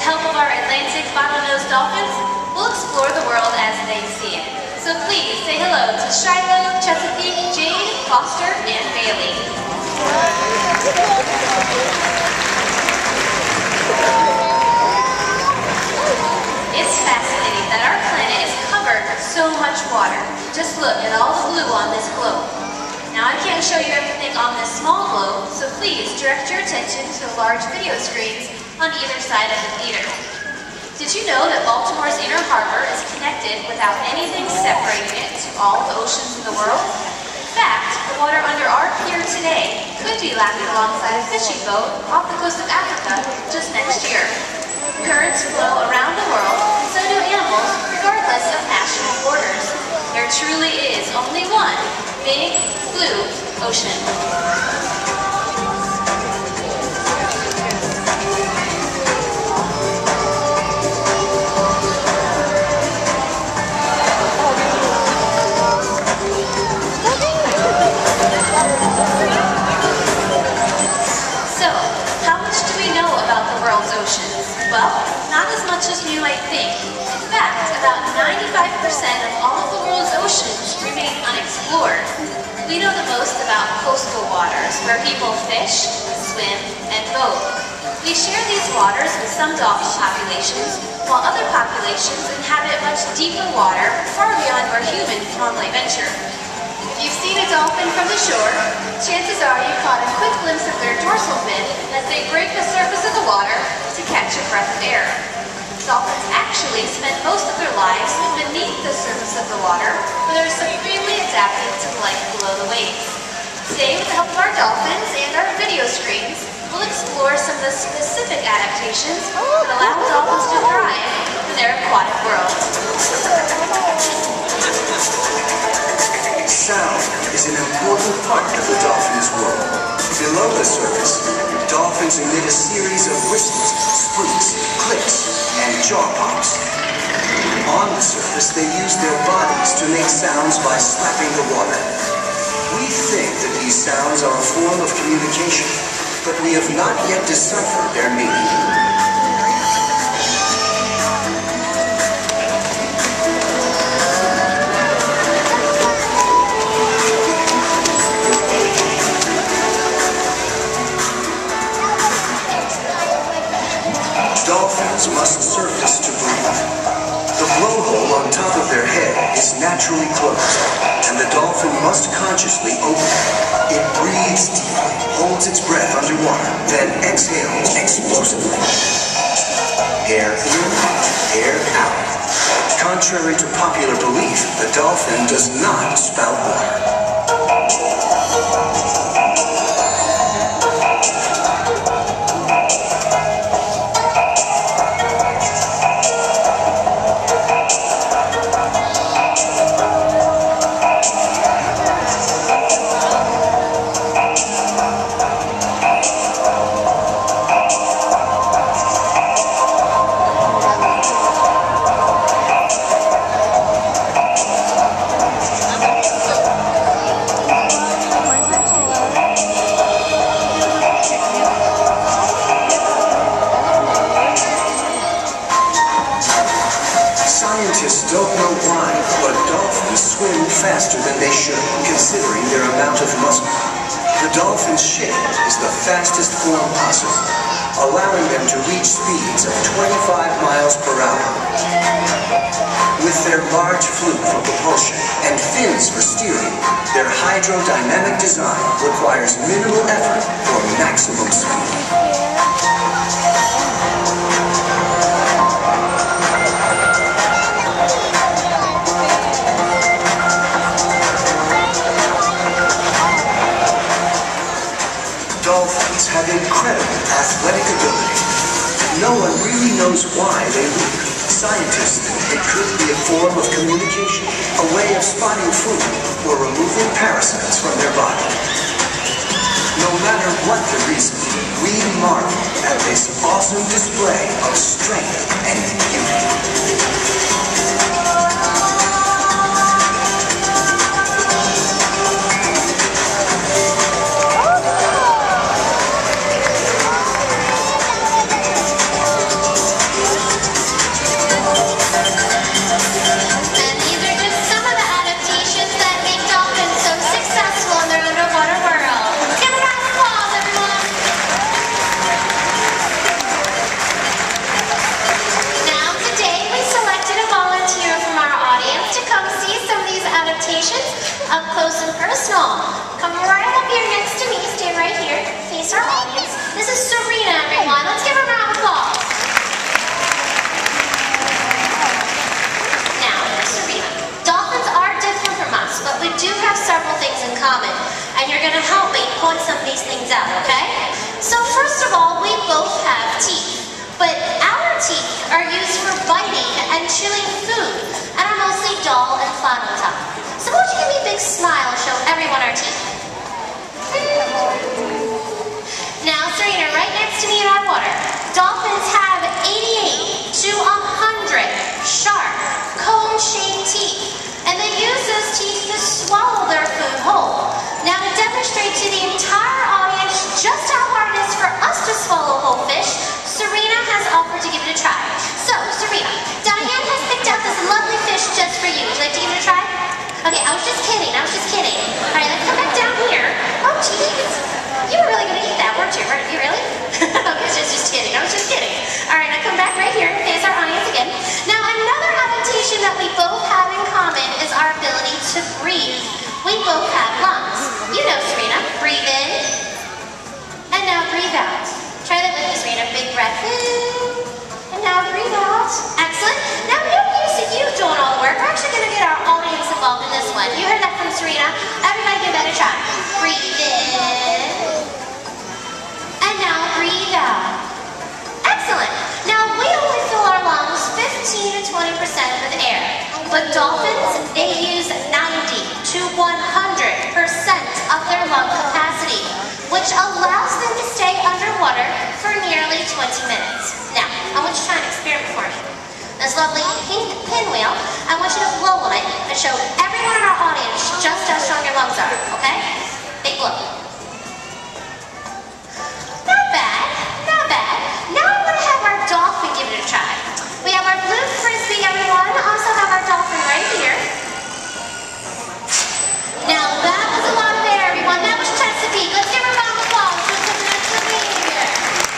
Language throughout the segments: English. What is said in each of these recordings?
help of our Atlantic bottlenose dolphins, we'll explore the world as they see it. So please say hello to Shiloh, Chesapeake, Jade, Foster, and Bailey. It's fascinating that our planet is covered with so much water. Just look at all the blue on this globe. Now I can't show you everything on this small globe, so please direct your attention to the large video screens on either side of the theater. Did you know that Baltimore's inner harbor is connected without anything separating it to all the oceans in the world? In fact, the water under our pier today could be lapping alongside a fishing boat off the coast of Africa just next year. Currents flow around the world, and so do animals, regardless of national borders. There truly is only one big, blue ocean. Well, not as much as you might think. In fact, about 95% of all of the world's oceans remain unexplored. We know the most about coastal waters, where people fish, swim, and boat. We share these waters with some dolphin populations, while other populations inhabit much deeper water, far beyond where humans normally venture. If you've seen a dolphin from the shore, chances are you've caught a quick glimpse of their dorsal fin as they break the surface of the water to catch a breath of air. Dolphins actually spend most of their lives beneath the surface of the water, where they're supremely adapted to the life below the waves. Today, with the help of our dolphins and our video screens, we'll explore some of the specific adaptations that allow dolphins to thrive in their aquatic world. Sound is an important part of the dolphin's world. Below the surface, dolphins emit a series of whistles, squeaks, clicks, and jaw pops. On the surface, they use their bodies to make sounds by slapping the water. We think that these sounds are a form of communication, but we have not yet deciphered their meaning. Dolphins must surface to breathe. The blowhole on top of their head is naturally closed, and the dolphin must consciously open it. It breathes deeply, holds its breath underwater, then exhales explosively. Air in, air out. Contrary to popular belief, the dolphin does not spout water. Scientists don't know why, but dolphins swim faster than they should, considering their amount of muscle. The dolphin's shape is the fastest form possible, allowing them to reach speeds of 25 miles per hour. With their large fluke for propulsion and fins for steering, their hydrodynamic design requires minimal effort for maximum speed. Dolphins have incredible athletic ability. No one really knows why they leap. Scientists think it could be a form of communication, a way of spotting food, or removing parasites from their body. No matter what the reason, we marvel at this awesome display of strength and beauty. our audience. This is Serena, everyone. Let's give her a round of applause. Now, Serena, dolphins are different from us, but we do have several things in common. And you're going to help me point some of these things out, okay? So first of all, we both have teeth. But our teeth are used for biting and chewing food, and are mostly dull and flat on top. So why don't you give me a big smile and show everyone our teeth? Now, Serena, right next to me in our water, dolphins have 88 to 100 sharp, cone-shaped teeth, and they use those teeth to swallow their food whole. Now, to demonstrate to the entire audience just how hard it is for us to swallow whole fish, Serena has offered to give it a try. So, Serena, Diane has picked out this lovely fish just for you. Would you like to give it a try? Okay, I was just kidding. All right, let's come back down here. Oh, geez. You were really going to eat that, weren't you? You really? Okay, just kidding. I was just kidding. All right, now come back right here and face our audience again. Now, another adaptation that we both have in common is our ability to breathe. We both have lungs. You know, Serena, breathe in, and now breathe out. Try that with me, Serena. Big breath in, and now breathe out. Excellent. Now, no use of you doing all the work. We're actually going to get our audience involved in this one. You heard that from Serena. Everybody give that a try. Breathe in, and now breathe out. Excellent. Now, we only fill our lungs 15 to 20% with air, but dolphins, they use 90 to 100% of their lung capacity, which allows them to stay underwater for nearly 20 minutes. Now, I want you to try an experiment for me. This lovely pink pinwheel, I want you to blow on it and show everyone in our audience just how strong your lungs are, okay? Big blow. Not bad, not bad. Now I'm going to have our dolphin give it a try. We have our blue frisbee, everyone. Also have our dolphin right here. Now that was a lot of air, everyone. That was Chesapeake. Let's give her a round of applause for being here.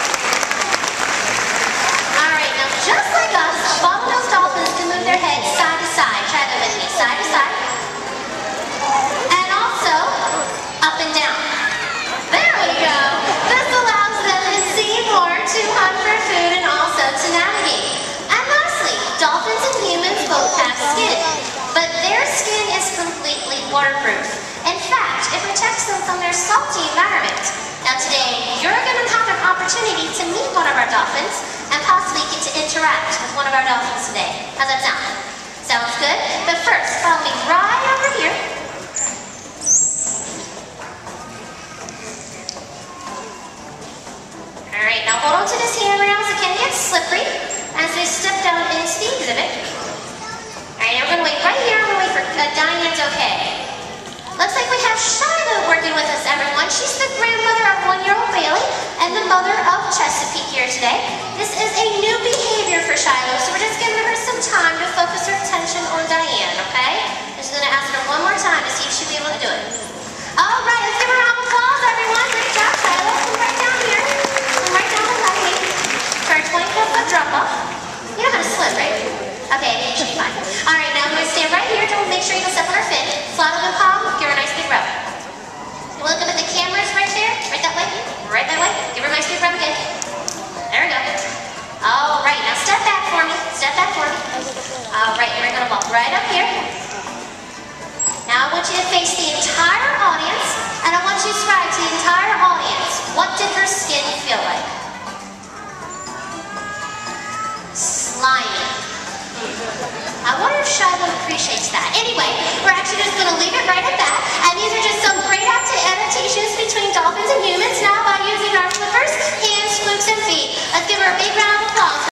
All right, now just like us, bottlenose dolphins can move their heads side to side. Try that with me, side to side. And also up and down. There we go. This allows them to see more, to hunt for food, and also to navigate. And lastly, dolphins and humans both have skin, but their skin is completely waterproof. In fact, it protects them from their salty environment. Now today, you're going to have an opportunity to meet one of our dolphins and possibly get to interact with one of our dolphins today. How's that sound? Sounds good? But first, follow me right over here. Alright, now hold on to this handrail so it can get slippery as we step down into the exhibit. Alright, now we're going to wait right here. I'm going to wait for Diane's okay. Looks like we have Shiloh working with us, everyone. She's the grandmother of 1-year-old Bailey and the mother of Chesapeake here today. This is a new behavior for Shiloh, so we're just giving her some time to focus her attention on Diane, okay? I'm just going to ask her one more time to see if she'll be able to do it. All right, let's give her a round of applause, everyone. Great job, Shiloh. Come right down here. Come right down the left knee for our 24-foot drop-off. You know how to swim, right? Okay, you should be fine. All right, now I'm going to stand right here. Don't make sure you don't step on her fin. Flat on the palm. Give her a nice big rub. You look up at the cameras right there. Right that way. Right that way. Give her a nice big rub again. There we go. All right, now step back for me. Step back for me. All right, we're going to walk right up here. Now I want you to face the entire audience, and I want you to describe to the entire audience, what did her skin feel like? Slimy. I wonder if Shiloh appreciates that. Anyway, we're actually just going to leave it right at that. And these are just some great adaptations between dolphins and humans now by using our flippers, hands, flukes, and feet. Let's give her a big round